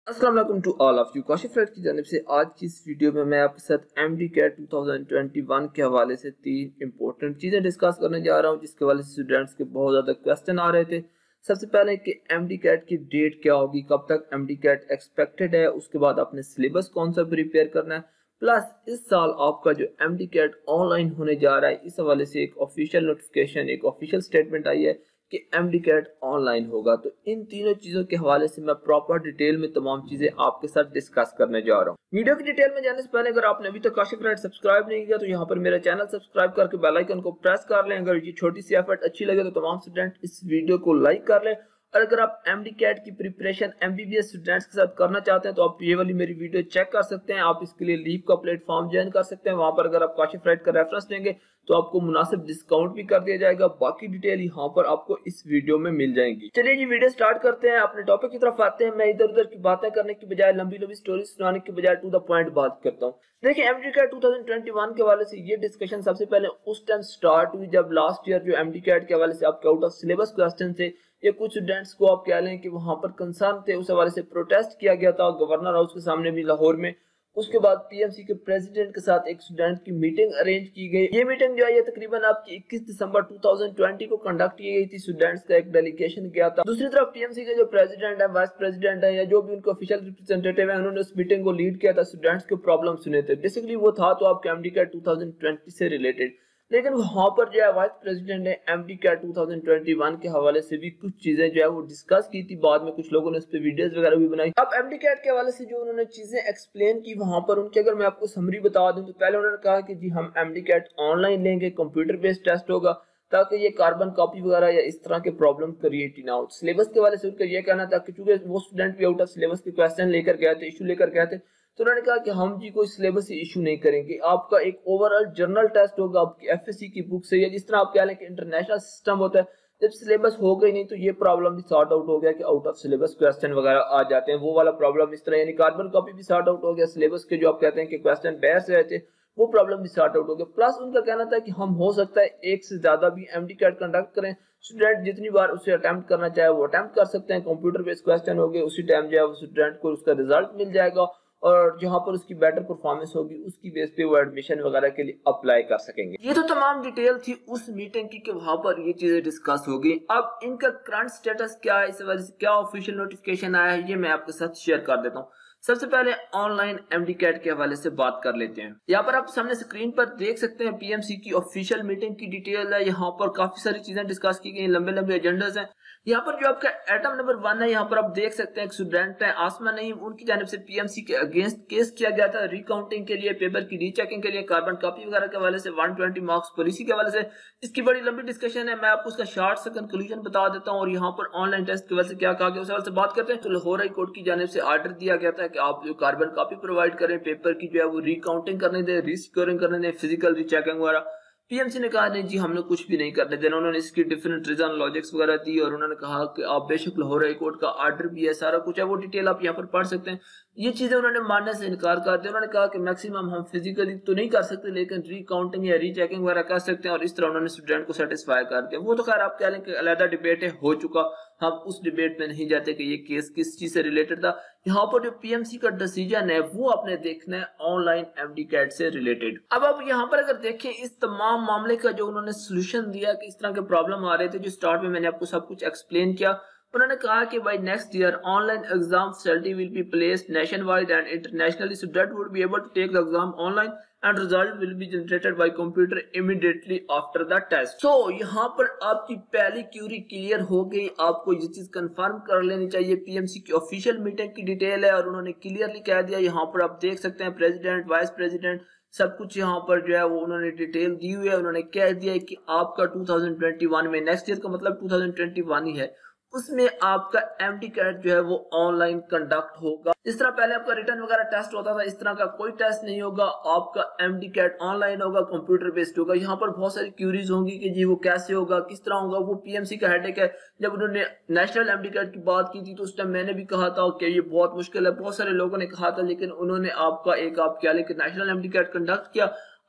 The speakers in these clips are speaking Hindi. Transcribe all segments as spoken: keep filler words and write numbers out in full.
अस्सलाम वालेकुम to all of you. Kashif Fareed की जानिब से आज की इस वीडियो में मैं आपके साथ M D CAT two thousand twenty one के हवाले से तीन इंपॉर्टेंट चीज़ें डिस्कस करने जा रहा हूं, जिसके हवाले से स्टूडेंट्स के बहुत ज़्यादा क्वेश्चन आ रहे थे। सबसे पहले कि एम डी कैट की डेट क्या होगी, कब तक एम डी कैट एक्सपेक्टेड है, उसके बाद आपने सिलेबस कौन सा प्रिपेयर करना है, प्लस इस साल आपका जो एम डी कैट ऑनलाइन होने जा रहा है, इस हवाले से एक ऑफिशियल नोटिफिकेशन, एक ऑफिशियल स्टेटमेंट आई है कि एम डी कैट ऑनलाइन होगा। तो इन तीनों चीजों के हवाले से मैं प्रॉपर डिटेल में तमाम चीजें आपके साथ डिस्कस करने जा रहा हूँ। वीडियो की डिटेल में जाने से पहले अगर आपने अभी तक काशिफ राइट सब्सक्राइब नहीं किया तो यहाँ पर मेरा चैनल सब्सक्राइब करके बेल आइकन को प्रेस कर लें। अगर ये छोटी सी एफर्ट अच्छी लगे तो तमाम स्टूडेंट इस वीडियो को लाइक कर लें, और अगर आप एम डी कैट की preparation M B B S students के साथ करना चाहते हैं तो आप ये वाली मेरी वीडियो चेक कर सकते हैं। आप इसके लिए लीव का प्लेटफॉर्म ज्वाइन कर सकते हैं। वहां पर अगर आप काशिफ राइट का रेफरेंस देंगे तो आपको मुनासिब डिस्काउंट भी कर दिया जाएगा। बाकी डिटेल यहाँ पर आपको इस वीडियो में मिल जाएंगी। चलिए जी वीडियो स्टार्ट करते हैं, अपने टॉपिक की तरफ आते हैं। मैं इधर उधर की बातें करने की बजाय, लंबी लंबी स्टोरी सुनाने की बजाय टू द पॉइंट बात करता हूँ। देखिए M D CAT two thousand twenty one के हवाले से ये डिस्कशन सबसे पहले उस टाइम स्टार्ट हुई जब लास्ट ईयर जो एम डी कैट के हवाले से आपके आउट ऑफ सिलेबस क्वेश्चन थे, ये कुछ स्टूडेंट्स को आप कह लें कि वहां पर कंसर्न थे, उस हवाले से प्रोटेस्ट किया गया था गवर्नर हाउस के सामने भी लाहौर में। उसके बाद पी एम सी के प्रेसिडेंट के साथ एक स्टूडेंट की मीटिंग अरेंज की गई। ये मीटिंग जो है ये तकरीबन आपकी इक्कीस दिसंबर टू थाउजेंड ट्वेंटी को कंडक्ट की गई थी। स्टूडेंट्स का एक डेलीगेशन गया था। दूसरी तरफ पी एम सी के जो प्रेसिडेंट है, वाइस प्रेसिडेंट है, या जो भी उनके ऑफिशियल रिप्रेजेंटेटिव है, उन्होंने उस मीटिंग को लीड किया था, स्टूडेंट्स के प्रॉब्लम सुने थे। बेसिकली वो था तो आपके M D CAT two thousand twenty से रिलेटेड, लेकिन वहां पर जो है वाइस प्रेसिडेंट ने M D CAT two thousand twenty one के हवाले से भी कुछ चीजें जो है वो डिस्कस की थी। बाद में कुछ लोगों ने उस पर वीडियोस वगैरह भी बनाई। अब एम डी कैट के हवाले से जो उन्होंने चीजें एक्सप्लेन की वहां पर उनकी अगर मैं आपको समरी बता दूं तो पहले उन्होंने कहा कि जी हम एम डी कैट ऑनलाइन लेंगे, कंप्यूटर बेस्ड टेस्ट होगा, ताकि ये कार्बन कॉपी वगैरह या इस तरह के प्रॉब्लम क्रिएट ही ना हो। सिलेबस के हवाले से उनका ये कहना था कि चूंकि वो स्टूडेंट भी आउट ऑफ सिलेबस के क्वेश्चन लेकर गए थे, इशू लेकर गए थे, तो उन्होंने कहा कि हम जी कोई सिलेबस इशू नहीं करेंगे, आपका एक ओवरऑल जर्नल टेस्ट होगा आपकी एफ एस सी की बुक से, या जिस तरह आप कह लें कि इंटरनेशनल सिस्टम होता है। जब सिलेबस हो गई नहीं तो ये प्रॉब्लम भी सॉर्ट आउट हो गया कि आउट ऑफ सिलेबस क्वेश्चन वगैरह आ जाते हैं, वो वाला प्रॉब्लम इस तरह, यानी कार्बन कॉपी भी सॉर्ट आउट हो गया, सिलेबस के जो आप कहते हैं कि क्वेश्चन बाहर से आए थे वो प्रॉब्लम भी सॉर्ट आउट हो गया। प्लस उनका कहना था कि हम हो सकता है एक से ज्यादा भी एम डी कैट कंडक्ट करें, स्टूडेंट जितनी बार उसे अटेम्प्ट करना चाहे वो अटेम्प्ट कर सकते हैं। कंप्यूटर बेस्ड क्वेश्चन हो गए, उसी टाइम जो है वो स्टूडेंट को उसका रिजल्ट मिल जाएगा, और जहां पर उसकी बेटर परफॉर्मेंस होगी उसकी बेस पे वो एडमिशन वगैरह के लिए अप्लाई कर सकेंगे। ये तो तमाम डिटेल थी उस मीटिंग की कि वहां पर ये चीजें डिस्कस हो गई। अब इनका करंट स्टेटस क्या है, इस वजह से क्या ऑफिशियल नोटिफिकेशन आया है, ये मैं आपके साथ शेयर कर देता हूँ। सबसे पहले ऑनलाइन एम डी कैट के हवाले से बात कर लेते हैं। यहाँ पर आप सामने स्क्रीन पर देख सकते हैं पी एम सी की ऑफिशियल मीटिंग की डिटेल है। यहाँ पर काफी सारी चीजें डिस्कस की गई, लंबे लंबे एजेंडास हैं। यहाँ पर जो आपका एटम नंबर वन है, यहाँ पर आप देख सकते हैं एक स्टूडेंट है आसमा नईम, उनकी जानिब से पी एम सी के अगेंस्ट केस किया गया था रिकाउंटिंग के लिए, पेपर की रीचेकिंग के लिए, कार्बन कॉपी वगैरह के हवाले से, वन ट्वेंटी मार्क्स पॉलिसी के हवाले से। इसकी बड़ी लंबी डिस्कशन है, मैं आपको उसका शॉर्ट सा कंक्लूजन बता देता हूँ। और यहाँ पर ऑनलाइन टेस्ट के हवाले से क्या कहा गया उस हवाले से बात करते हैं। तो लाहौर हाई कोर्ट की जानिब से ऑर्डर दिया गया था कि आप जो कार्बन कॉपी प्रोवाइड करें, पेपर की जो है वो रिकाउंटिंग करने दें, रीस्कोरिंग करने दें, फिजिकल रीचेकिंग वगैरह। पी एम सी ने कहा नहीं जी हमने कुछ भी नहीं करने देना। उन्होंने इसकी डिफरेंट रीजन लॉजिक्स वगैरह दी, और उन्होंने कहा कि आप बेशक लाहौर हाई कोर्ट का ऑर्डर भी है, सारा कुछ है, वो डिटेल आप यहाँ पर पढ़ सकते हैं। ये चीजें उन्होंने मानने से इनकार कर दिया। उन्होंने कहा कि मैक्सिमम हम फिजिकली तो नहीं कर सकते, लेकिन रिकाउंटिंग या रीचेकिंग वगैरह कर सकते हैं, और इस तरह उन्होंने स्टूडेंट को सेटिस्फाई कर दिया। वो तो खैर आप कह लें कि अलग डिबेट है, हो चुका, हम उस डिबेट में नहीं जाते कि ये केस किस चीज से रिलेटेड था। यहाँ पर जो पी एम सी का डिसीजन है वो आपने देखना है ऑनलाइन एम डी कैट से रिलेटेड। अब आप यहाँ पर अगर देखें इस तमाम मामले का जो उन्होंने सोल्यूशन दिया कि इस तरह के प्रॉब्लम आ रहे थे, जो स्टार्ट में मैंने आपको सब कुछ एक्सप्लेन किया। उन्होंने कहा कि by next year online exam facility will be placed nationwide and internationally, so that would be able to take the exam online and result will be generated by computer immediately after the test. So यहाँ पर आपकी पहली क्यूरी क्लियर हो गई। आपको ये चीज कंफर्म कर लेनी चाहिए। पी एम सी की ऑफिशियल मीटिंग की डिटेल है और उन्होंने क्लियरली कह दिया। यहाँ पर आप देख सकते हैं प्रेसिडेंट, वाइस प्रेसिडेंट, सब कुछ यहाँ पर जो है वो उन्होंने डिटेल दी हुई है। उन्होंने कह दिया है कि आपका टू थाउजेंड ट्वेंटी वन में, नेक्स्ट ईयर का मतलब टू थाउजेंड ट्वेंटी वन ही है, उसमें आपका एम डी कैट जो है वो ऑनलाइन कंडक्ट होगा। इस तरह पहले आपका रिटर्न वगैरह टेस्ट होता था, इस तरह का कोई टेस्ट नहीं होगा। आपका एम डी कैट ऑनलाइन होगा, कंप्यूटर बेस्ड होगा। यहाँ पर बहुत सारी क्यूरीज होंगी कि जी वो कैसे होगा, किस तरह होगा, वो पी एम सी का हेडेक है। जब उन्होंने नेशनल एम डी कैट की बात की थी तो उस टाइम मैंने भी कहा था कि ये बहुत मुश्किल है, बहुत सारे लोगों ने कहा था, लेकिन उन्होंने आपका एक आप क्या लेकिन national M D CAT conduct किया।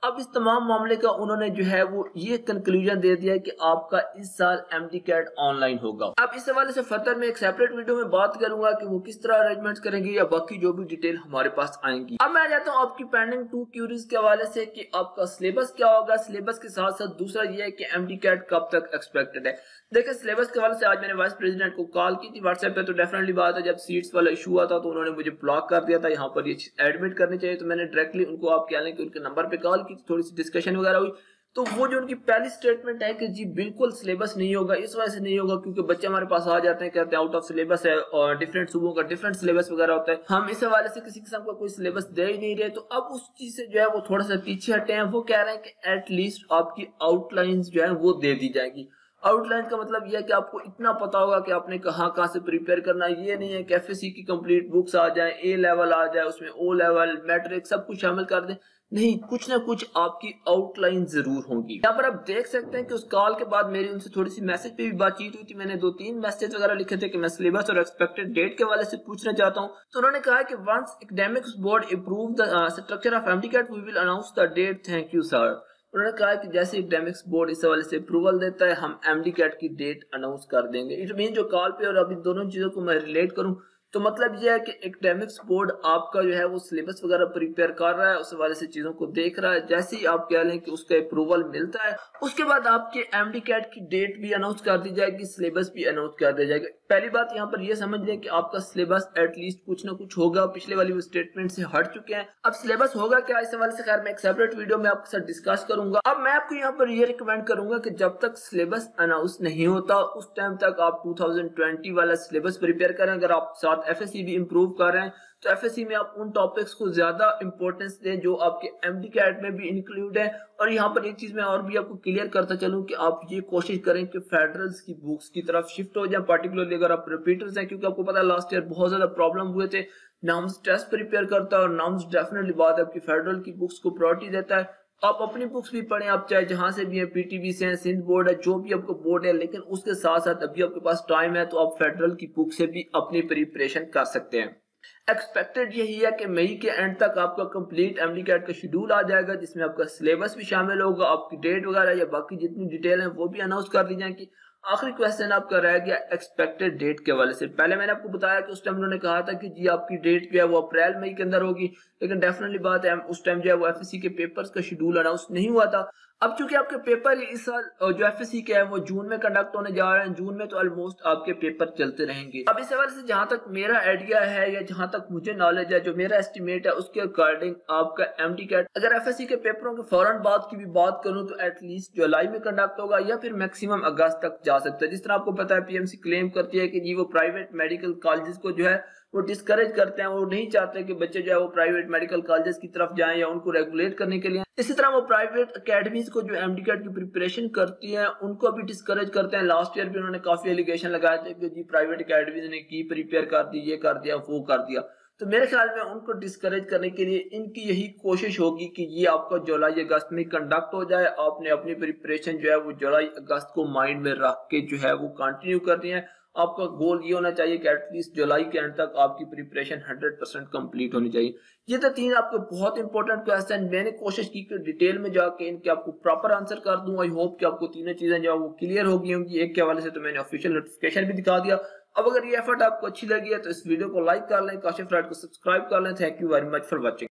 अब इस तमाम मामले का उन्होंने जो है वो ये कंक्लूजन दे दिया कि आपका इस साल एमडीकैट ऑनलाइन होगा। अब इस हवाले से फर्दर मैं एक सेपरेट वीडियो में बात करूंगा कि वो किस तरह अरेंजमेंट करेंगे या बाकी जो भी डिटेल हमारे पास आएंगी। अब मैं आ जाता हूँ आपकी पेंडिंग टू क्यूरीज के हवाले से कि आपका सिलेबस क्या होगा। सिलेबस के साथ साथ दूसरा ये है कि एमडीकैट कब तक एक्सपेक्टेड है। देखिए सिलेबस के हवाले से आज मैंने वाइस प्रेसिडेंट को कॉल की थी व्हाट्सएप पे, तो डेफिनेटली बात है जब सीट्स वाला इशू हुआ था तो उन्होंने मुझे ब्लॉक कर दिया था, यहाँ पर ये एडमिट करनी चाहिए, तो मैंने डायरेक्टली उनको आप कह लें कि उनके नंबर पे कॉल की, थोड़ी सी डिस्कशन वगैरह हुई। तो वो जो उनकी पहली स्टेटमेंट है कि जी बिल्कुल सिलेबस नहीं होगा, इस वजह से नहीं होगा क्योंकि बच्चे हमारे पास आ जाते हैं कहते हैं आउट ऑफ सिलेबस है और डिफरेंट सूबों का डिफरेंट सिलेबस वगैरह होता है, हम इस हवाले से किसी किस्म का कोई सिलेबस दे ही नहीं रहे। तो अब उस चीज से जो है वो थोड़ा सा पीछे हटे हैं। वो कह रहे हैं कि एटलीस्ट आपकी आउटलाइंस जो है वो दे दी जाएगी। आउटलाइन का मतलब यह है कि आपको इतना पता होगा कि आपने कहाँ कहाँ से प्रिपेयर करना है। ये नहीं है कि एफएससी की कंप्लीट बुक्स आ जाए, ए लेवल आ जाए, उसमें ओ लेवल मैट्रिक सब कुछ शामिल कर दें, नहीं, कुछ ना कुछ आपकी आउटलाइन जरूर होंगी। यहाँ पर आप देख सकते हैं कि उस कॉल के बाद मेरी उनसे थोड़ी सी मैसेज पे भी बातचीत हुई थी। मैंने दो तीन मैसेज वगैरह लिखे थे कि मैं सिलेबस और एक्सपेक्टेड डेट के हवाले से पूछना चाहता हूँ। तो उन्होंने कहा कि once academics board approve the structure of MDCAT we will announce the date, thank you sir. उन्होंने कहा कि जैसे एकेडमिक्स बोर्ड इस हवाले से अप्रूवल देता है हम एमडीकैट की डेट अनाउंस कर देंगे। इट मीन जो कॉल पे और अभी दोनों चीजों को मैं रिलेट करूं तो मतलब यह है कि एकेडमिक्स बोर्ड आपका जो है वो सिलेबस वगैरह प्रिपेयर कर रहा है, उस हवाले से चीजों को देख रहा है। जैसे ही आप कह लें कि उसका अप्रूवल मिलता है उसके बाद आपके एमडीकैट की डेट भी अनाउंस कर दी जाएगी, सिलेबस भी अनाउंस कर दिया जाएगा। पहली बात यहाँ पर यह समझ लें कि आपका सिलेबस एटलीस्ट कुछ ना कुछ होगा, पिछले वाली वो स्टेटमेंट से हट चुके हैं। अब सिलेबस होगा क्या इस हवाले से खैर मैं एक सेपरेट वीडियो में आपके साथ डिस्कस करूंगा। अब मैं आपको यहाँ पर ये रिकमेंड करूंगा कि जब तक सिलेबस अनाउंस नहीं होता उस टाइम तक आप टू थाउजेंड ट्वेंटी वाला सिलेबस प्रिपेयर करें। अगर आप साथ एफएससी भी इंप्रूव कर रहे हैं तो एफएससी में आप उन टॉपिक्स को ज्यादा इंपॉर्टेंस दें जो आपके एमडीकैट में भी इंक्लूड है। और यहाँ पर एक चीज मैं और भी आपको क्लियर करता चलूं कि आप ये कोशिश करें कि फेडरल्स की बुक्स की तरफ शिफ्ट हो जाए, पर्टिकुलरली अगर आप रिपीटर्स हैं, क्योंकि आपको पता है लास्ट ईयर बहुत ज्यादा प्रॉब्लम हुए थे। नाम्स टेस्ट प्रिपेयर करता है और नाम्स डेफिनेटली बात है आपकी फेडरल की बुक्स को प्रायोरिटी देता है। आप अपनी बुक्स भी पढ़ें, आप चाहे जहां से भी हैं, पीटीबी से हैं, सिंध बोर्ड है, जो भी आपको बोर्ड है, लेकिन उसके साथ साथ अभी आपके पास टाइम है तो आप फेडरल की बुक से भी अपनी प्रिपरेशन कर सकते हैं। एक्सपेक्टेड यही है कि मई के एंड तक आपका कंप्लीट एमडीकैट का शेड्यूल आ जाएगा जिसमें आपका सिलेबस भी शामिल होगा, आपकी डेट वगैरह या बाकी जितनी डिटेल है वो भी अनाउंस कर दी जाएंगी। आखिरी क्वेश्चन आपका रह गया एक्सपेक्टेड डेट के हवाले से। पहले मैंने आपको बताया कि उस टाइम उन्होंने कहा था कि जी आपकी डेट जो है वो अप्रैल मई के अंदर होगी, लेकिन डेफिनेटली बात है उस टाइम जो है वो एफएससी के पेपर्स का शेड्यूल अनाउंस नहीं हुआ था। अब चूंकि आपके पेपर इस साल जो एफएससी के हैं वो जून में कंडक्ट होने जा रहे हैं, जून में तो ऑलमोस्ट आपके पेपर चलते रहेंगे। अब इस हवाले से जहां तक मेरा आइडिया है या जहां तक मुझे नॉलेज है, जो मेरा एस्टिमेट है उसके अकॉर्डिंग आपका एमडीकैट अगर एफएससी के पेपरों के फौरन बाद की भी बात करूं तो एटलीस्ट जुलाई में कंडक्ट होगा या फिर मैक्सिमम अगस्त तक जा सकता है। जिस तरह आपको पता है पीएमसी क्लेम करती है कि जी वो प्राइवेट मेडिकल कॉलेजेस को जो है वो डिस्करेज करते हैं, वो नहीं चाहते कि बच्चे जो है वो प्राइवेट मेडिकल कॉलेजेस की तरफ जाएं या उनको रेगुलेट करने के लिए। इसी तरह वो प्राइवेट एकेडमीज को जो एमडीकैट की प्रिपरेशन करती हैं उनको भी डिस्करेज करते हैं। लास्ट ईयर भी उन्होंने काफी एलिगेशन लगाए थे कि जी प्राइवेट एकेडमीज ने की प्रिपेयर कर दी, ये कर दिया, वो कर दिया। तो मेरे ख्याल में उनको डिस्करेज करने के लिए इनकी यही कोशिश होगी कि ये आपका जुलाई अगस्त में कंडक्ट हो जाए। आपने अपनी प्रिपरेशन जो है वो जुलाई अगस्त को माइंड में रख के जो है वो कंटिन्यू करनी है। आपका गोल ये होना चाहिए कि एटलीस्ट जुलाई के एंड तक आपकी प्रिपरेशन हंड्रेड परसेंट कंप्लीट होनी चाहिए। ये तो तीन आपके बहुत इंपॉर्टेंट क्वेश्चन, मैंने कोशिश की कि डिटेल में जाके इनके आपको प्रॉपर आंसर कर दूं। आई होप कि आपको तीनों चीजें जो है वो क्लियर हो गई होंगी। एक के हवाले से तो मैंने ऑफिशियल नोटिफिकेशन भी दिखा दिया। अब अगर ये एफर्ट आपको अच्छी लगी है तो इस वीडियो को लाइक कर लें, काशिफ राइट को सब्सक्राइब कर लें। Thank you very much for watching.